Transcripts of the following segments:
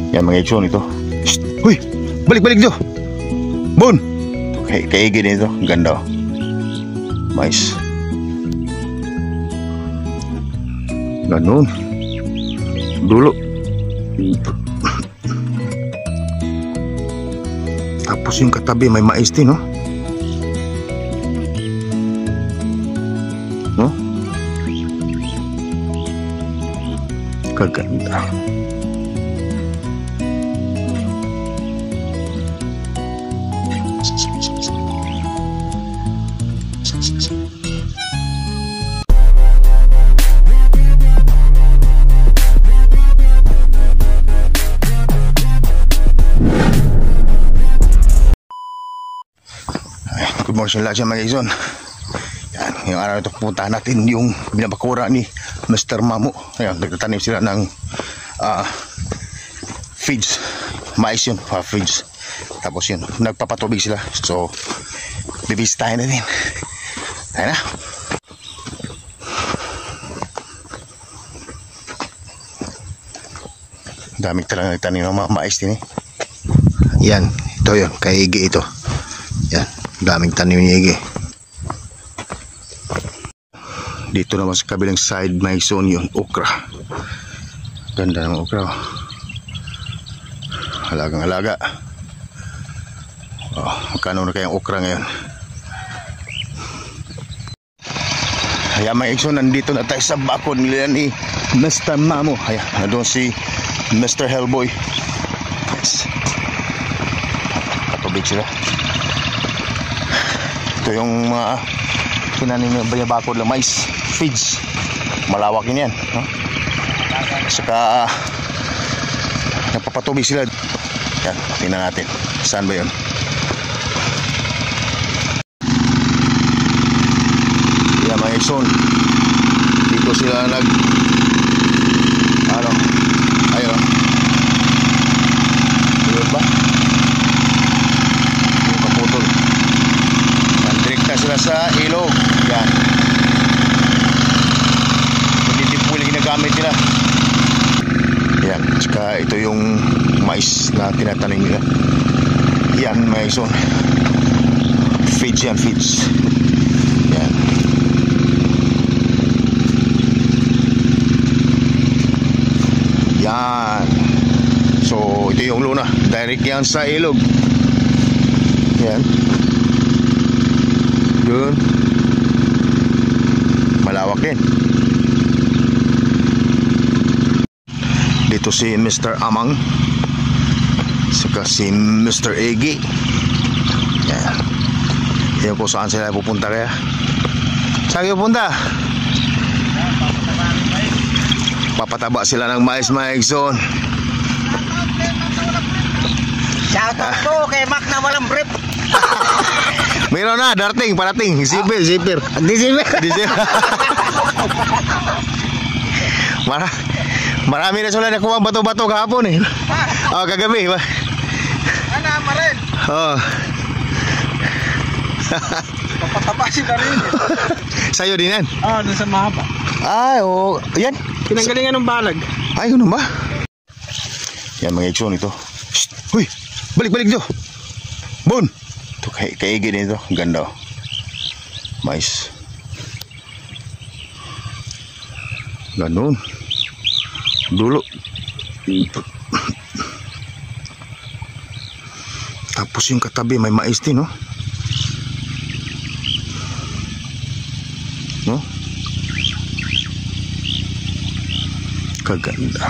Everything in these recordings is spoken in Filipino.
Yan mga Igsoon ito. Shhh! Uy! Balik dito! Bon! Kaigi din ito. Ganda oh. Mais. Ganun. Dulo. Tapos yung katabi may mais din, no? No? Kaganda. Good morning lahat mga Igsoon. Yan, yung araw ito pupuntahan natin yung binabakura ni Mr. Mamo. Ayan, nagtatanim sila ng feeds. Mais yun, feeds. Tapos yun, nagpapatubig sila. So, bibisitahin natin. Tayo na. Daming talaga nagtanim ng mga mais din eh. Yan, ito yun, kaigi ito. Yan. Daming tanim ni Ige. Dito naman sa kabilang side may zone yung okra. Ganda ng okra. Halagang halaga. Oh, magkano na kayang okra ngayon? Kaya mga Igsoon, nandito na tayo sa bakod nila ni Mr. Mamo. Ayan, nandun si Mr. Hellboy. Yes. Patubig sila. Ito yung mga tinanim na bayabakod na mais feeds. Malawak yun yan, no? Saka napapatubig sila. Yan, tingnan natin saan ba yun. Yan mga Igsoon, dito sila nag ayun ba yung kaputol. Sila sa ilog. Yan. Hindi din po yung ginagamit nila. Yan. Tsaka ito yung mais na tinatanim nila. Yan mga Igsoon. Feeds yan, feeds. Yan. Yan. So ito yung luna. Direct yan sa ilog. Yan. Yun. Malawak din. Dito si Mr. Amang, saka si Mr. Egi. Yan. Yan po saan sila pupunta kaya. Saan kayo pupunta? Papataba sila ng mais mga Igsoon. Shoutout po kay Mac na walang brief. Meron na, parating, zipper. Marami na sila nakuha bato-bato kahapon eh. Oh, kagabi ba? Ana, marin. Oh. Papatapasin na rin. Sa'yo din yan? Ah, dun sa mahaba. Ay, oh, yan. Pinanggalingan ng balag. Ay, ano ba? Yan mga Igsoon ito. Shhh! Uy! Balik dito! Bon! Ito, kaigi din ito. Ganda oh. Mais. Ganun. Dulo. Tapos yung katabi may mais din, no? No? Kaganda.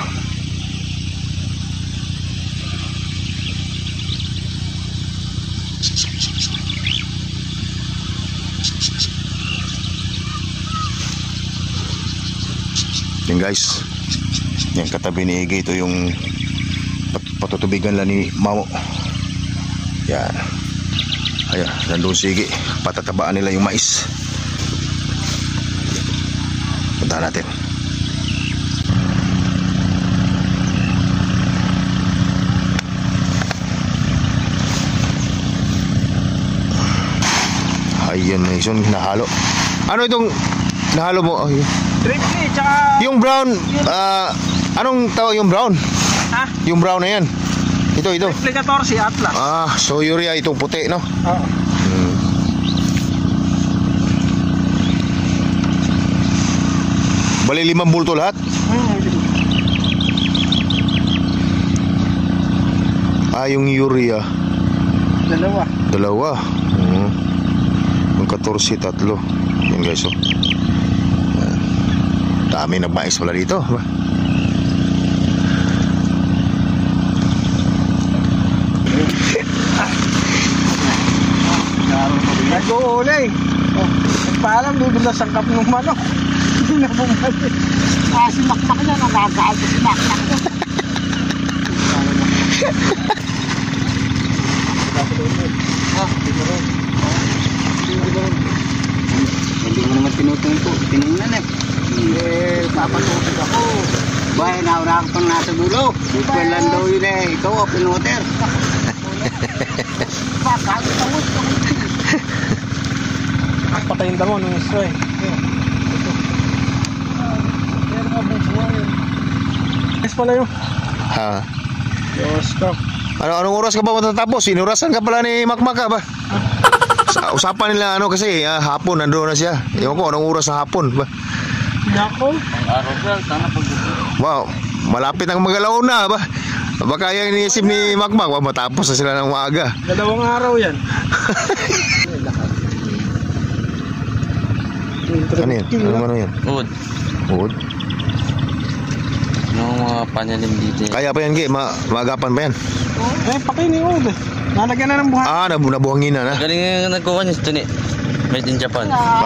Yan guys, yung katabi ni Ige, ito yung patutubigan lang ni Mamo. Yan. Ayan, nandun si Ige, patatabaan nila yung mais. Punta natin. Ayan na yun, nahalo. Ano itong nahalo mo? Oh, Triple, tsaka yung brown, anong tawag yung brown? Ha? Yung brown na yan. Ito. Replicator si Atlas. Ah, so urea itong puti, no? Oo. Bali 5 bulto lahat. Ah, yung urea. Dalawa. Yung 14, 3. Yan guys, oh. Dami na mais pala dito. Nag-uulay. Parang bibila sa kap ng manok. Hindi na bumalik. Si Makmak niya, nagagaal ko si Makmak. Hindi mo naman tinutungko. Tinignan eh. Papatutog ako. Bahay, nauna ka pang nasa dulo. Bukwel lang daw yun eh. Ikaw, open water. Papatutog ako. Patayin mo nung iso eh. Yes pala yun. Ha. Stop. Anong oras ka ba matatapos? Inurasan ka pala ni Makmak ka ba? Usapan nila kasi hapon nandoon na siya. Ewan ko anong oras sa hapon ba? Nako. Araw ka, sana pag-gusto. Wow, malapit ang magalaw na ba? Baka yung iniisip ni Makmak, matapos na sila ng maaga. 2 araw yan. Ano yan? Ano yan? Wood? Yung mga panyalim dito. Kaya pa yan, Gi? Maagapan pa yan? Pakinig ko. Nalagyan na ng buhay. Ah, nabuhangin na. Galing nga nagkuha niya ito ni Made in Japan.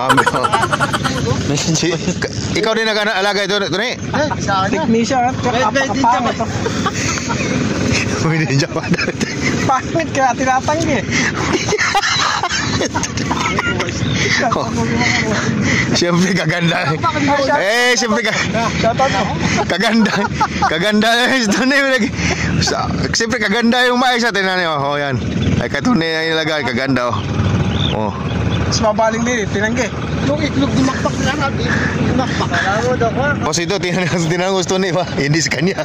Ikaw din nag-alaga ito, Tony? Technician at kapapangit. Made in Japan. Pangit kaya tinatanggi. Siyempre kaganda. Siyempre kaganda. Kaganda ito na yung siyempre kaganda yung mais natin. Oh, yan. Ay katunay na nilagay. Kaganda, oh. Mas mabaling din, tinanggi. Nung itlog dumakpak na natin. Dumakpak. Alam mo daw ka. Kasi ito, tinanong gusto niya ba? Hindi sa kanya.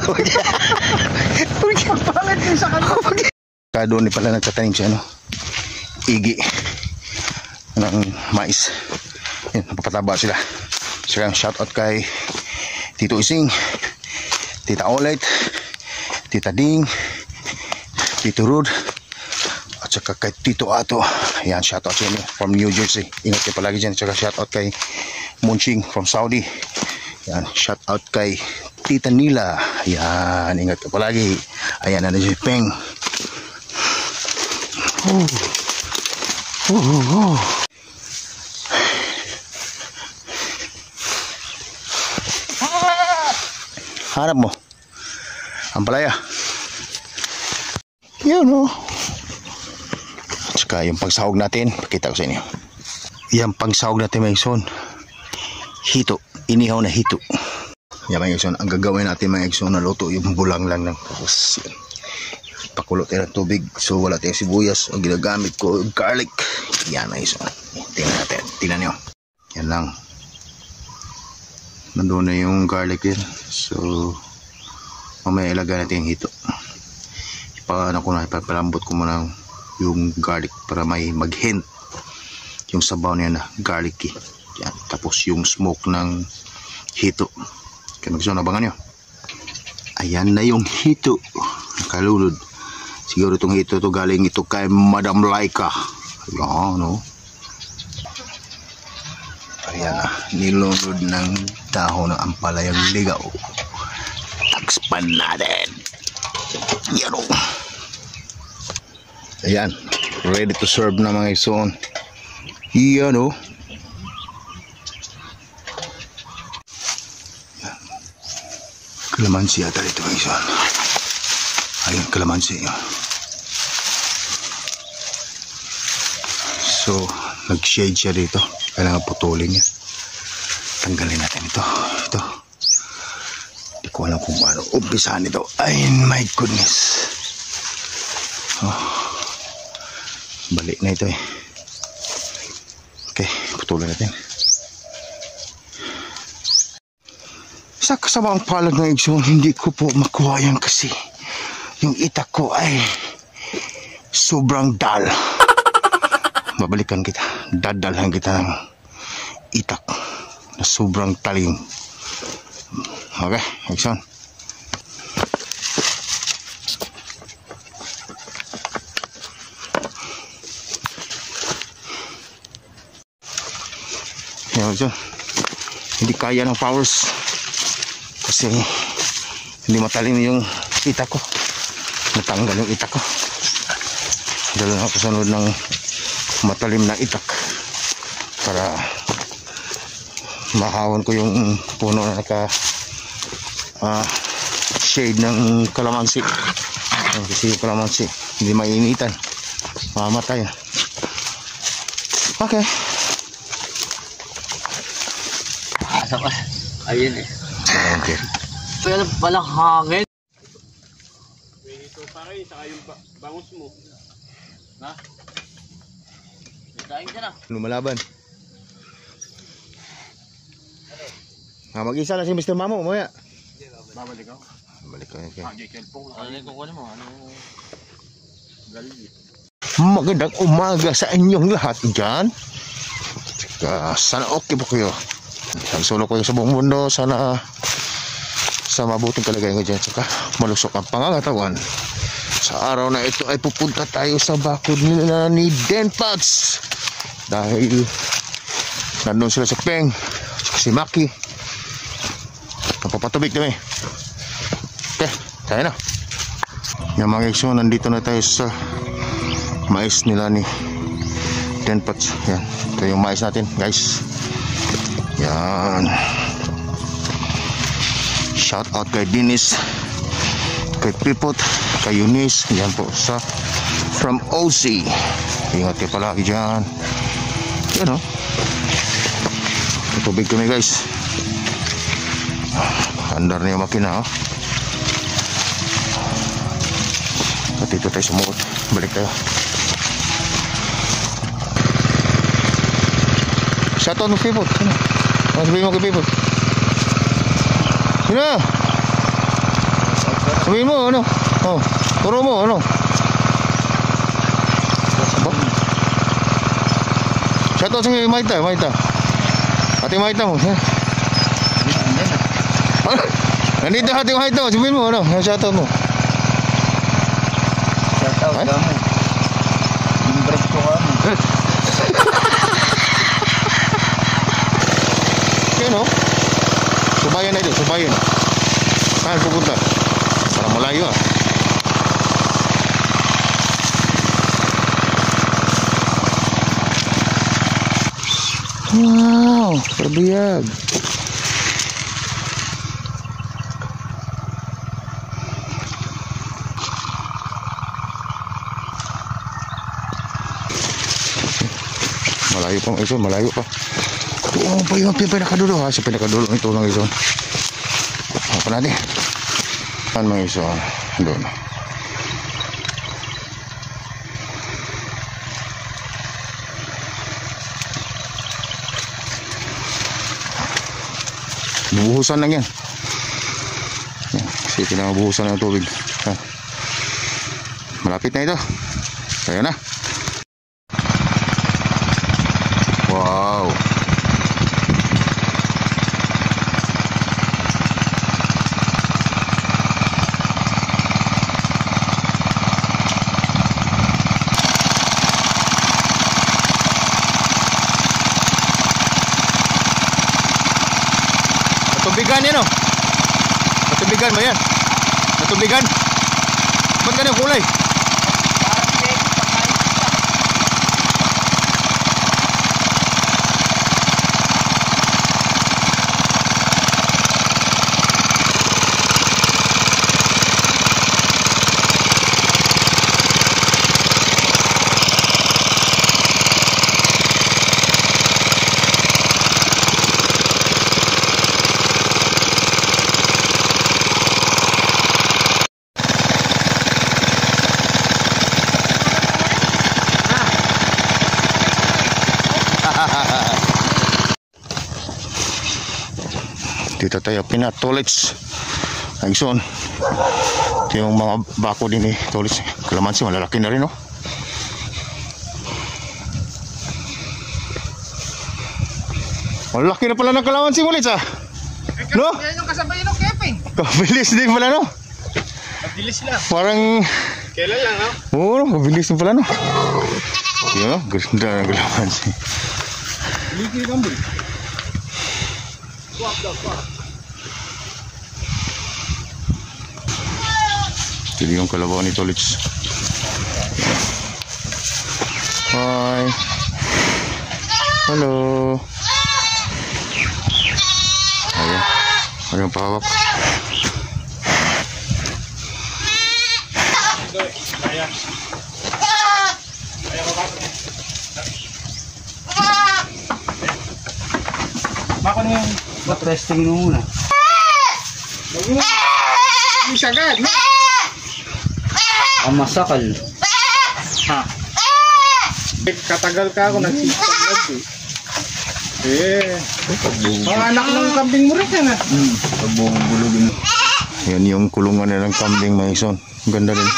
Pangit din sa kanya. Doon pala nagtatanim siya, igi ng mais. Yan, napapataba sila. So yan, shoutout kay Tito Ising, Tita Olet, Tita Ding, Tito Rud, at saka kay Tito Ato. Yan, shoutout sa inyo from New Jersey. Ingat kayo palagi dyan. At saka shoutout kay Munching from Saudi. Yan, shoutout kay Tita Nila. Yan, ingat kayo palagi. Ayan, na si Peng. Hanap mo ang palaya. Yun, Tsaka yung pagsahog natin, pakita ko sa inyo. Yan pagsahog natin, mga igsoon. Hito, inihaw na hito. Yan, mga igsoon, ang gagawin natin, mga igsoon, na luto yung bulang lang ng tapos. Pakulo tayo ng tubig, so wala tayong sibuyas. Ang ginagamit ko, garlic. Yan, mga igsoon. Tingnan natin, tingnan nyo. Yan lang. Nandun na yung garlic din. So mamaya ilagay natin yung hito. Ipapalambot ko muna yung garlic para may mag-hint yung sabaw niya na garlicky. Yan. Tapos yung smoke ng hito. Kaya magsuon, abangan nyo. Ayan na yung hito. Nakalulod. Siguro itong hito to galing ito kay Madam Laika. Yan, Ayan na, nilunod ng dahon ng ampalayang ligaw. Tagspan natin. Yan o. Ayan, ready to serve na mga igsoon. Yan o. Kalamansi ata dito mga igsoon. Ayun, kalamansi. So, nag-shade siya dito. Kailangan putulin niya. Tanggalin natin ito. Hindi ko alam kung paano umpisahan ito. Ay, my goodness. Balik na ito . Okay, putulin natin. Sa kasamang palag ng igsoon, hindi ko po makuha yan kasi yung itak ko ay sobrang dal. Babalikan kita, dadalhan kita ng itak na sobrang talim. Okay, action. Yan, action. Hindi kaya ng powers kasi hindi matalim yung itak ko. Natanggal yung itak ko. Dahil ako sunod ng matalim na itak para mahawan ko yung puno na naka shade ng kalamansi. Kasi yung kalamansi hindi mainitan, mamatay. Okay. Ayun eh. Okay. Pero walang hangin. Ito pa rin, saka yung bangus mo. Ha? Kain ka na. Lumalaban. Mag-isa na si Mr. Mamo, mamaya. Babalik ako. Balik ka, okay. Ano yung kukunin mo? Ano? Galing. Magandang umaga sa inyong lahat dyan. Sana okay po kayo. Nagsulok ko sa buong mundo. Sana sa mabuting kalagayan ko dyan. Saka malusok ang pangangatawan. Sa araw na ito ay pupunta tayo sa bakod nila ni Denpads. Dahil nandun sila sa Peng. Si Maki. Napapatubig kami. Okay, tayo na. Yung mga iso, nandito na tayo sa mais nila ni Denpads. Yan, ito yung mais natin guys. Yan. Shout out kay Dennis, kay Pipot, kay Eunice. Yan po sa from OC. Ingat kayo palagi dyan. Yan o. Tubig kami guys. Andar na yung makina o. At dito tayo sumuot. Balik tayo. Shout out mo Pipot. Sabihin mo kay Pipot. Sino? Sabihin mo ano? Oh, turo mo ano? Shout out sa Maita, Maita. Ate Maita mo. Nandito Ate Maita mo. Sabihin mo ano? Shout out mo. Shout out kami. Imbrek ko kami. Yan o. Subayan na ito, subayan. Saan pupunta? Parang malayo ah. Wow, terbiyag. Malayo pa ito, malayo pa. Oo pa yung pinakadulo ha, sa pinakadulo ito ng iso. Apa natin? Saan mga iso? Doon. Bubuhusan lang yan. Kasi pinabuhusan ng tubig. Malapit na ito. Kaya na. Wow. Natubigan yan o. Natubigan ba yan? Natubigan. Ba't ganyan kulay? Dito tayo pinatulits Aison. Ito yung mga bako din Tolits. Kalamansi, malalaki na rin, no? Malaki na pala ng kalamansi ulit, ah. No? Yan yung kasabay ng Kepeng. Kabilis din pala, no? Mabilis lang. Parang... Kailan lang, no? Oo, kabilis din pala, no? Yun, no? Ganda ng kalamansi. Ligi gamboy. Swap daw, swap. Ito yung kalabaw ni Tolits. Hi. Hello. Ayan. Ayan pahawak. Bako na yung Testing mo muna. yung sagad, no? Ang masakal. Ha? Katagal ka ako nagsisagad eh. Mga anak ng kambing mo rin yan ah. Pagbubulugin. Yan yung kulungan nilang kambing maison. Ganda din.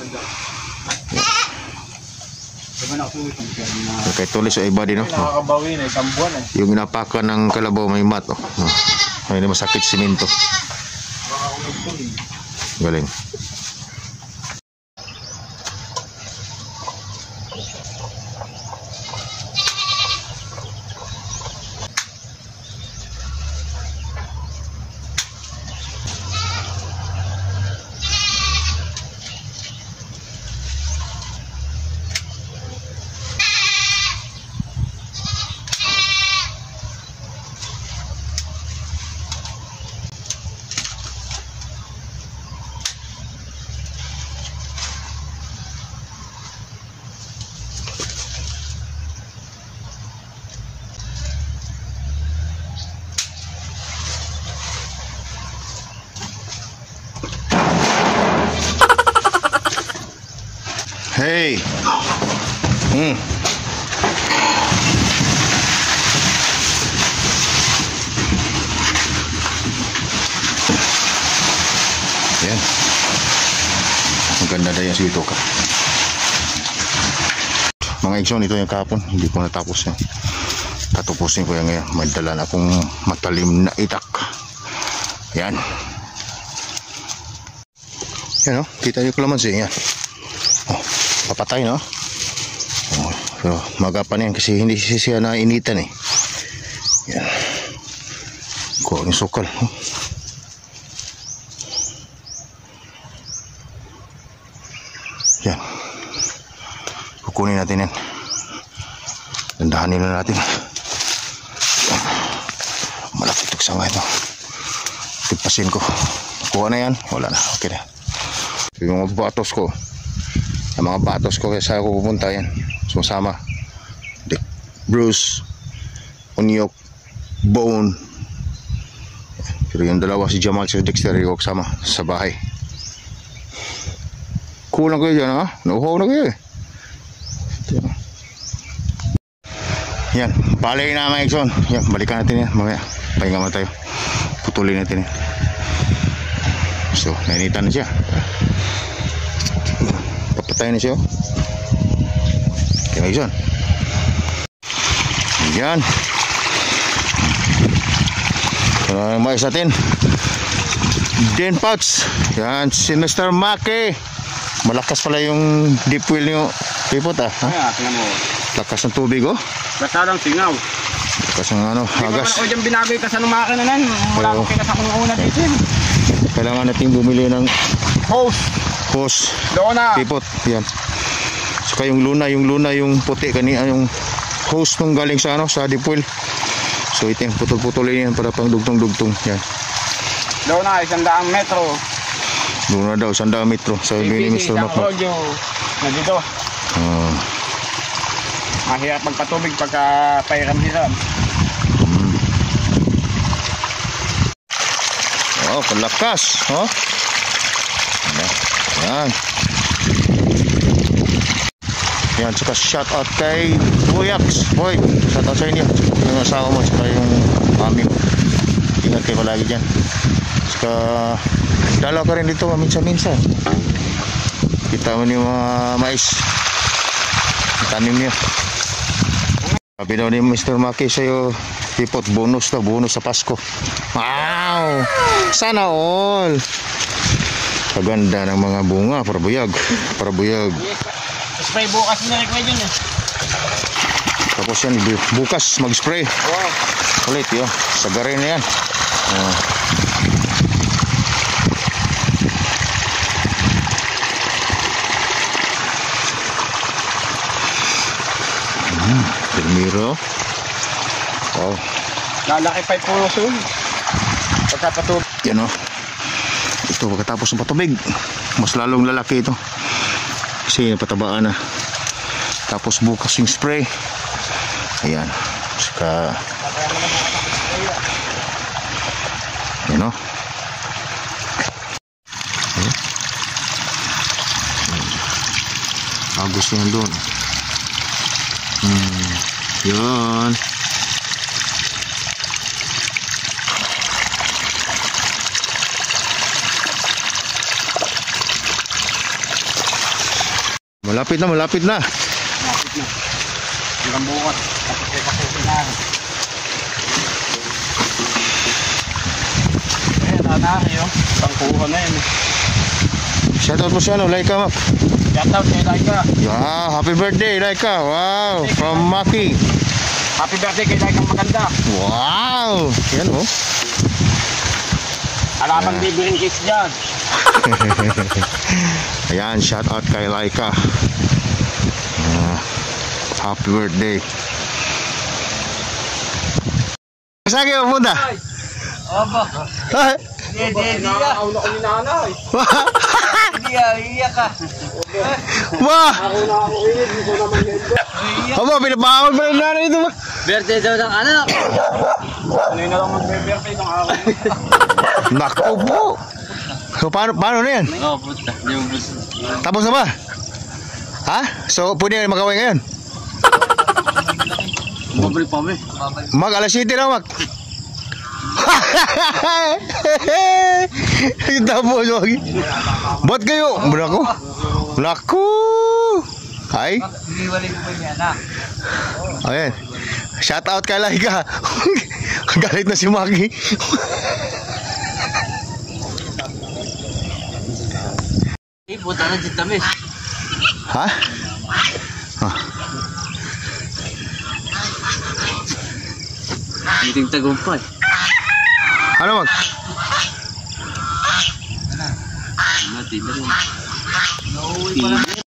Kay Tolits ay iba din, no? Nakakabawi na, isang buwan eh. Yung inapakan ng kalabaw may mat, oh. Ay, hindi masakit simento. Galing. Hey. Yan. Maganda na yan si Itoka. Mga igsoon, ito yung kahapon. Hindi ko natapos yan. Tatupusin ko yan ngayon. May dala na akong matalim na itak. Yan. Yan, oh. Kita yung kalamansi. Yan. Oh, papatay, no? Oh, pero magapan yan kasi hindi siya na initan eh. Yan. Kuha yung sukal. Oh. Yan. Kukunin natin yan. Dandahanin na natin. Yan. Malaki itong sanga ito. Tipasin ko. Kuha na yan. Wala na. Okay na. Yung mga batos ko. Ang mga batos ko kaya ako pupunta yan. Sumasama. Dick, Bruce, Onyok, Bone. Pero yung dalawa si Jamal si Dexter yung kasama sa bahay. Kulang kayo dyan, ha? Nauhaw na kayo eh. Yan, balik na mga Exxon. Yan, balikan natin yan mamaya. Pahinga mo tayo. Putulin natin yan. So, nainitan na siya. Papatay na siya. Okay, mga Exxon. Yan. Mais natin. Den Pouch. Yan, si Mr. Maki. Malakas pala yung deep well nyo. Pipot, ah. Kaya, tingnan mo. Lakas ng tubig, oh. Basta lang singaw. Lakas ng ano, agas. Hindi ko dyan binagay ka sa makina nan. Wala akong kinasa kong una dito. Kailangan natin bumili ng Hose. hose. Lona. Pipot, yan. Saka yung luna yung puti kanina, yung hose nung galing sa ano, sa deep well. So ito yung putol-putulin yan para pang dugtong-dugtong. Yan. Lona, 100 metro. Luna daw, 100 metro. Sa ni Mr. Makmak. Rodyo. Na dito. Mahirap magpatubig pagka pairam-hiram. Oh, palakas. Oh. Yan. Yan, saka shout out kay Boyax. Boy, shout out sa inyo. Yung asawa mo, saka yung mami mo. Ingat kayo palagi dyan. Saka Dalaw ka rin dito minsan-minsan. Kita mo yung mga mais. Tanim niya. Sabi daw ni Mr. Maki sa'yo, Hipot, bonus na, bonus sa Pasko. Wow! Sana all! Kaganda ng mga bunga, para buyag. Para buyag. Spray bukas na rin yun eh. Tapos yan, bukas mag-spray. Wow. Ulit yun, sagarin na yan. Termiro. Wow. Lalaki pa yung puso. Pagkapatubig. Yan o. Ito pagkatapos ng patubig, mas lalong lalaki ito. Kasi patabaan na. Tapos bukas yung spray. Ayan. Saka yan o. Agos yan doon. Yan. Malapit na, malapit na. Malapit na. Hanggang bukas. Kapag na. Ayan, nanaki yun. Pangkuha na yun. Shoutout po siya, no? Laika. Shoutout kay Laika. Yeah, happy birthday, Laika. Wow, from Maki. Happy birthday kay Laika maganda. Wow. Yan, oh. Alamang bibirin cakes dyan. Ayan, shoutout kay Laika. Happy birthday. Saan kayo pupunta? Aba. Hindi ka. Ako ni nanay. Hindi ka, iiyak ka. Wah! Ako na ako iiyak. Hindi ko naman iiyak. Aba, pinapahawal pa rin natin ito ba? Birthday daw ng anak. Ano yun na lang magbe-birthday ng ako. Naku po. So, paano na yan? Oo, puta. Yung bus. Tapos na ba? Ha? So, pwede na magawin ngayon? Bubal pa mo eh. Mag, alas 7 na mag. Tapos, wag. Ba't kayo? Naku. Naku. Ay. Iiwalay mo ba niya na? Ayan. Shout out kay Laika. Galit na si Maki. Puta na dyan tamis. Ha? Hindi tagumpay. Ano mag? Natin na rin.